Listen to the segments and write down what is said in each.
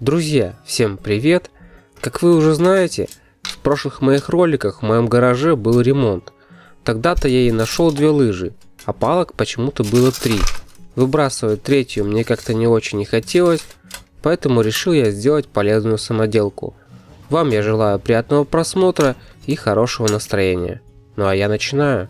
Друзья, всем привет! Как вы уже знаете, в прошлых моих роликах в моем гараже был ремонт. Тогда-то я и нашел 2 лыжи, а палок почему-то было 3. Выбрасывать третью мне как-то не очень не хотелось, поэтому решил я сделать полезную самоделку. Вам я желаю приятного просмотра и хорошего настроения. Ну а я начинаю.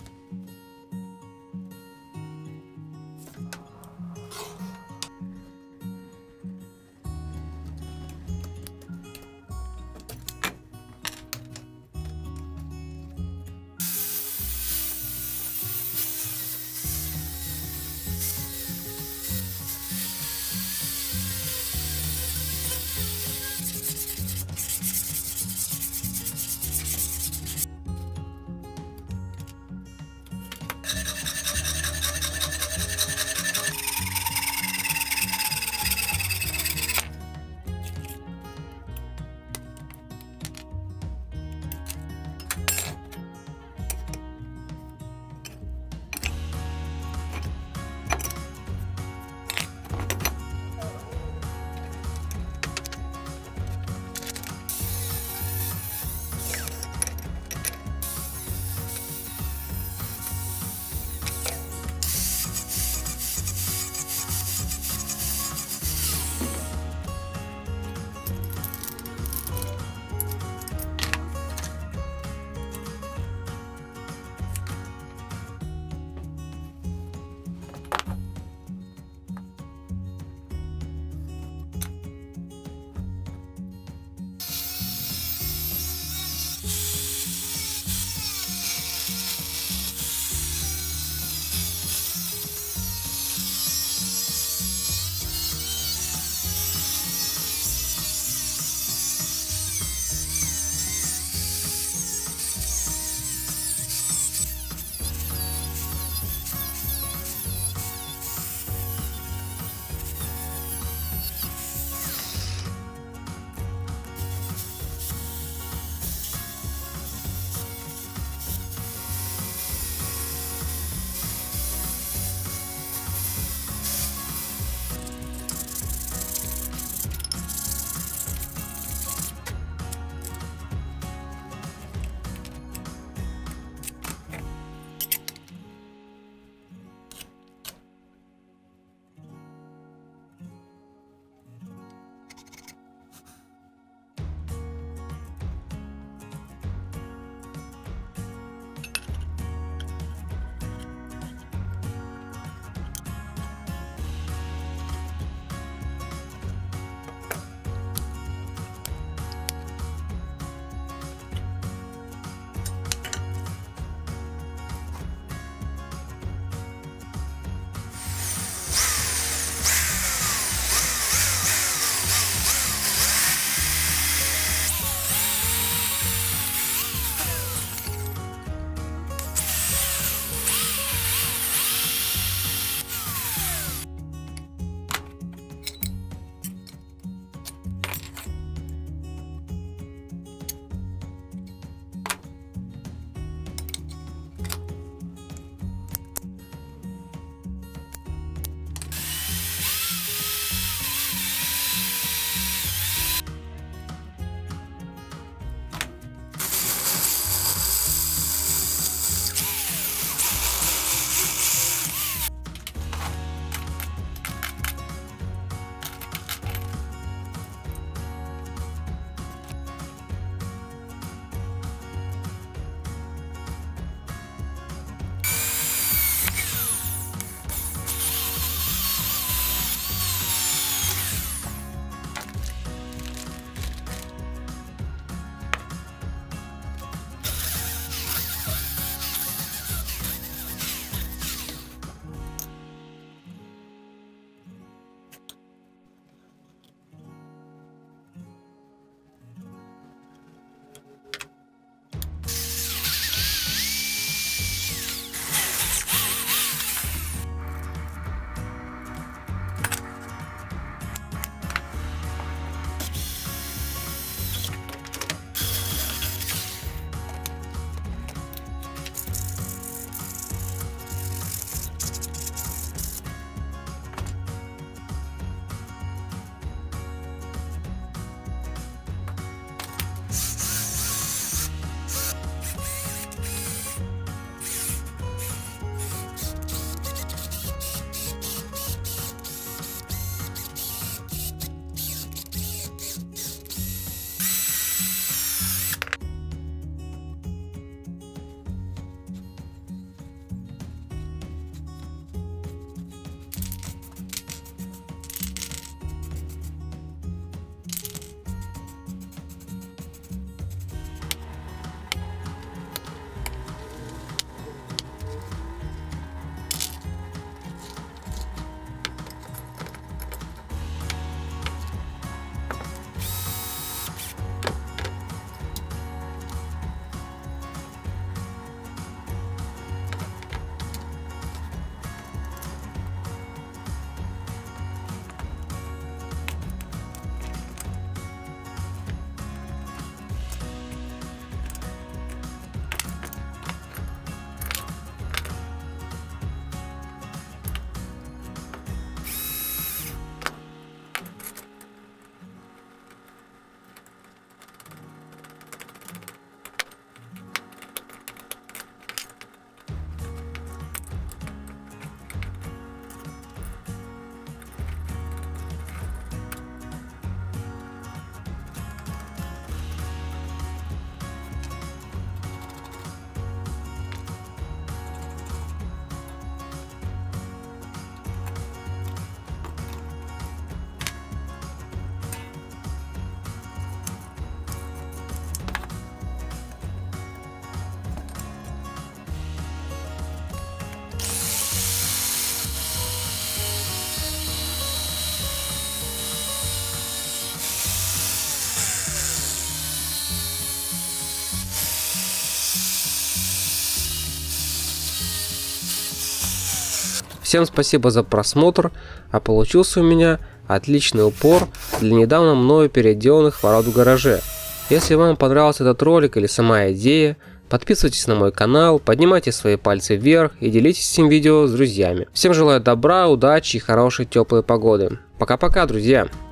Всем спасибо за просмотр, а получился у меня отличный упор для недавно мною переделанных ворот в гараже. Если вам понравился этот ролик или сама идея, подписывайтесь на мой канал, поднимайте свои пальцы вверх и делитесь этим видео с друзьями. Всем желаю добра, удачи и хорошей теплой погоды. Пока-пока, друзья!